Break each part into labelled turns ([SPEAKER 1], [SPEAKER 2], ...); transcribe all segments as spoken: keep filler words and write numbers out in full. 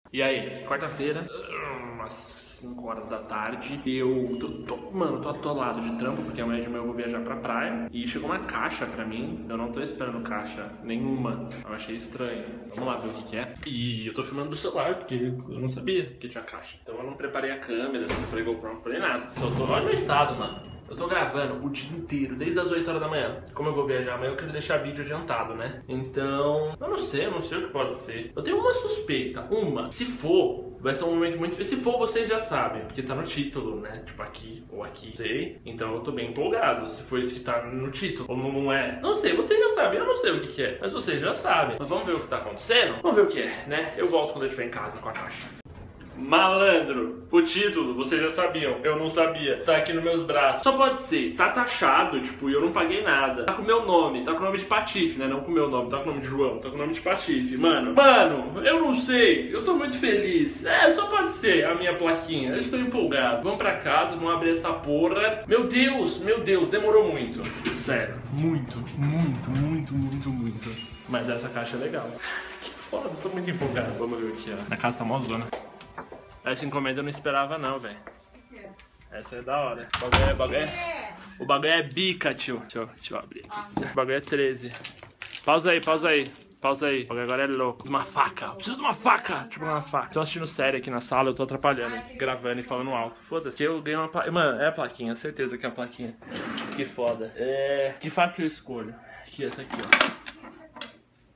[SPEAKER 1] E aí, quarta-feira, umas cinco horas da tarde, eu tô, tô, mano, tô atolado de trampo, porque amanhã de manhã eu vou viajar pra praia. E chegou uma caixa pra mim, eu não tô esperando caixa nenhuma, eu achei estranho. Vamos lá ver o que que é. E eu tô filmando do celular, porque eu não sabia que tinha caixa. Então eu não preparei a câmera, não preparei o GoPro, não preparei nada. Só tô, olha o meu estado, mano. Eu tô gravando o dia inteiro, desde as oito horas da manhã. Como eu vou viajar amanhã, eu quero deixar vídeo adiantado, né? Então, eu não sei, eu não sei o que pode ser. Eu tenho uma suspeita, uma. Se for, vai ser um momento muito... Se for, vocês já sabem, porque tá no título, né? Tipo aqui ou aqui, sei. Então eu tô bem empolgado, se for isso que tá no título ou não é. Não sei, vocês já sabem, eu não sei o que que é, mas vocês já sabem. Mas vamos ver o que tá acontecendo? Vamos ver o que é, né? Eu volto quando eu estiver em casa com a caixa. Malandro, o título, vocês já sabiam, eu não sabia, tá aqui nos meus braços. Só pode ser, tá taxado, tipo, e eu não paguei nada. Tá com o meu nome, tá com o nome de Patife, né? Não com o meu nome, tá com o nome de João, tá com o nome de Patife. Mano, mano, eu não sei, eu tô muito feliz. É, só pode ser a minha plaquinha, eu estou empolgado. Vamos pra casa, vamos abrir esta porra. Meu Deus, meu Deus, demorou muito. Sério, muito, muito, muito, muito, muito. Mas essa caixa é legal. Que foda, tô muito empolgado. Vamos ver aqui, ó. A casa tá mó zona. Essa encomenda eu não esperava não, velho. Essa é da hora. O bagulho é, bagulho é, o bagulho é bica, tio. Deixa eu, deixa eu abrir aqui. O bagulho é treze. Pausa aí, pausa aí. Pausa aí. O bagulho agora é louco. Uma faca. Eu preciso de uma faca. Tipo uma faca. Tô assistindo série aqui na sala, eu tô atrapalhando. Gravando e falando alto. Foda-se. Eu ganhei uma plaquinha. Mano, é a plaquinha. Certeza que é a plaquinha. Que foda. É... Que faca que eu escolho? Aqui, essa aqui, ó.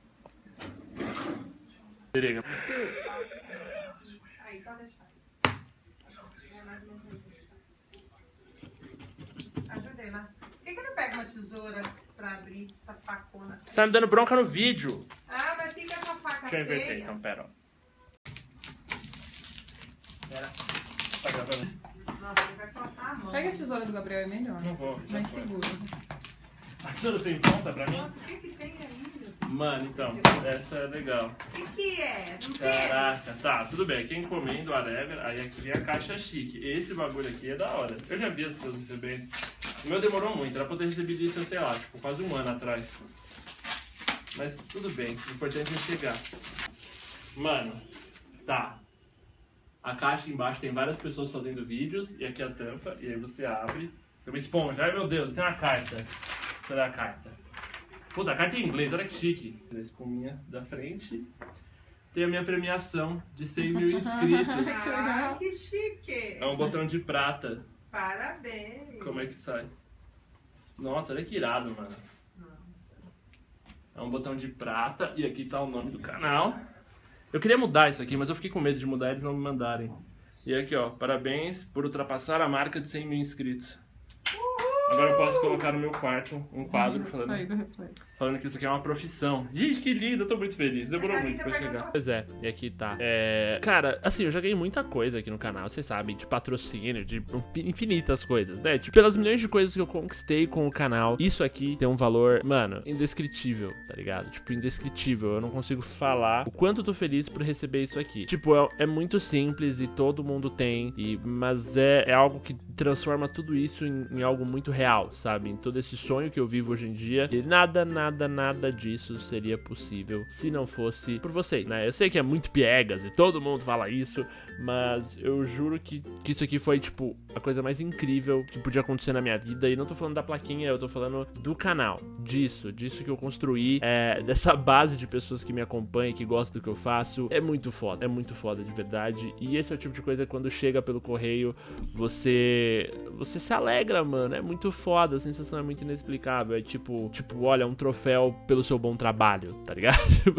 [SPEAKER 1] Periga.
[SPEAKER 2] Ajudei lá. Por que que eu não pego uma tesoura pra abrir essa facona?
[SPEAKER 1] Você tá me dando bronca no vídeo.
[SPEAKER 2] Ah, mas fica essa faca
[SPEAKER 1] Deixa eu inverter
[SPEAKER 2] feia.
[SPEAKER 1] então, pera, ó. Pera. Tá gravando?
[SPEAKER 2] Nossa, ele vai cortar a mão.
[SPEAKER 3] Pega a tesoura do Gabriel, é melhor.
[SPEAKER 1] Não vou. já
[SPEAKER 3] Mais
[SPEAKER 1] foi.
[SPEAKER 3] seguro.
[SPEAKER 1] A tesoura sem ponta pra mim?
[SPEAKER 2] Nossa, o que que tem ainda?
[SPEAKER 1] Mano, então, essa é legal.
[SPEAKER 2] O que que é? Não tem?
[SPEAKER 1] Caraca, tá, tudo bem. Quem encomenda o whatever, aí aqui vem a caixa chique. Esse bagulho aqui é da hora. Eu já vi as pessoas receberem. O meu demorou muito, era pra eu ter recebido isso, sei lá, tipo, quase um ano atrás. Mas tudo bem, o importante é chegar. Mano, tá. A caixa embaixo tem várias pessoas fazendo vídeos, e aqui a tampa, e aí você abre. Tem uma esponja, ai meu Deus, tem uma carta. Cadê a carta? Puta, a carta é em inglês, olha que chique. A espuminha da frente. Tem a minha premiação de cem mil inscritos.
[SPEAKER 2] Ah, que chique.
[SPEAKER 1] É um botão de prata.
[SPEAKER 2] Parabéns.
[SPEAKER 1] Como é que sai? Nossa, olha que irado, mano. É um botão de prata e aqui tá o nome do canal. Eu queria mudar isso aqui, mas eu fiquei com medo de mudar e eles não me mandarem. E aqui, ó, parabéns por ultrapassar a marca de cem mil inscritos. Agora eu posso colocar no meu quarto um quadro falando, falando que isso aqui é uma profissão. Gente, que lindo, eu tô muito feliz. Demorou muito pra chegar. Pois é, e aqui tá. É... Cara, assim, eu já ganhei muita coisa aqui no canal, vocês sabem, de patrocínio, de infinitas coisas, né? Tipo, pelas milhões de coisas que eu conquistei com o canal, isso aqui tem um valor, mano, indescritível, tá ligado? Tipo, indescritível. Eu não consigo falar o quanto eu tô feliz por receber isso aqui. Tipo, é, é muito simples e todo mundo tem, e, mas é, é algo que transforma tudo isso em, em algo muito real, sabe? Em todo esse sonho que eu vivo hoje em dia. E nada, nada, nada disso seria possível se não fosse por vocês, né? Eu sei que é muito piegas e todo mundo fala isso, mas eu juro que, que isso aqui foi, tipo, a coisa mais incrível que podia acontecer na minha vida. E não tô falando da plaquinha, eu tô falando do canal, disso, disso que eu construí, é, dessa base de pessoas que me acompanham, que gostam do que eu faço. É muito foda, é muito foda de verdade. E esse é o tipo de coisa que quando chega pelo correio, você você se alegra, mano. É muito foda, a sensação é muito inexplicável. É tipo, tipo, olha, um troféu pelo seu bom trabalho, tá ligado?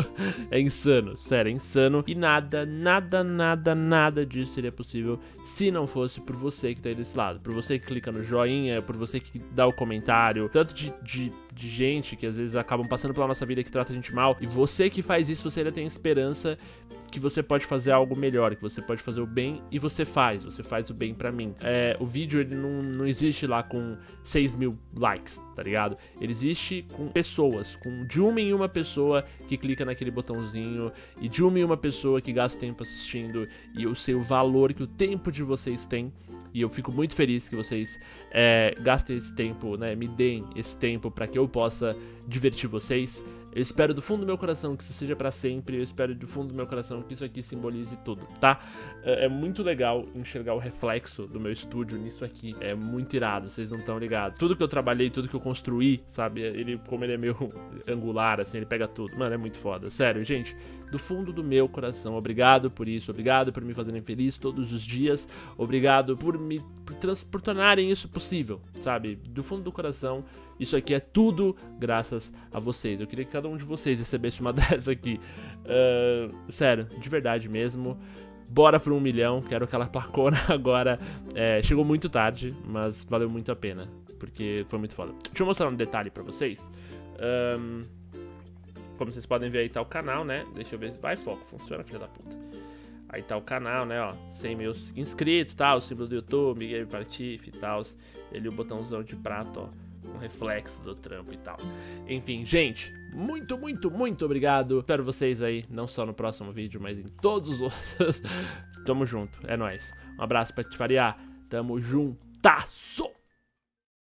[SPEAKER 1] É insano, sério, é insano. E nada, nada, nada, nada disso seria possível se não fosse por você que tá aí desse lado. Por você que clica no joinha, por você que dá o comentário. Tanto de, de, de gente que às vezes acabam passando pela nossa vida que trata a gente mal. E você que faz isso, você ainda tem esperança que você pode fazer algo melhor, que você pode fazer o bem, e você faz, você faz o bem pra mim. É, o vídeo, ele não, não existe lá com seis mil likes, tá ligado? Ele existe com pessoas, com de uma em uma pessoa que clica naquele botãozinho, e de uma em uma pessoa que gasta tempo assistindo, e eu sei o valor que o tempo de vocês tem. E eu fico muito feliz que vocês é, gastem esse tempo, né, me deem esse tempo para que eu possa divertir vocês. Eu espero do fundo do meu coração que isso seja pra sempre. Eu espero do fundo do meu coração que isso aqui simbolize tudo, tá? É, é muito legal enxergar o reflexo do meu estúdio nisso aqui. É muito irado, vocês não estão ligados. Tudo que eu trabalhei, tudo que eu construí, sabe? Ele, como ele é meio angular, assim, ele pega tudo. Mano, é muito foda. Sério, gente, do fundo do meu coração, obrigado por isso. Obrigado por me fazerem feliz todos os dias. Obrigado por me por, trans, por tornarem isso possível, sabe? Do fundo do coração, isso aqui é tudo graças a vocês. Eu queria que cada um de vocês recebesse uma dessa aqui. Uh, sério, de verdade mesmo. Bora pro um milhão, quero aquela placona agora. É, chegou muito tarde, mas valeu muito a pena, porque foi muito foda. Deixa eu mostrar um detalhe pra vocês. Um, como vocês podem ver, aí tá o canal, né? Deixa eu ver se vai, foco, funciona, filha da puta. Aí tá o canal, né, ó, cem mil inscritos, tá, o símbolo do YouTube, Game Partif e tal, ele o botãozão de prata, ó, um reflexo do trampo e tal. Enfim, gente, muito, muito, muito obrigado. Espero vocês aí, não só no próximo vídeo, mas em todos os outros. Tamo junto, é nóis. Um abraço pra te variar, tamo juntasso!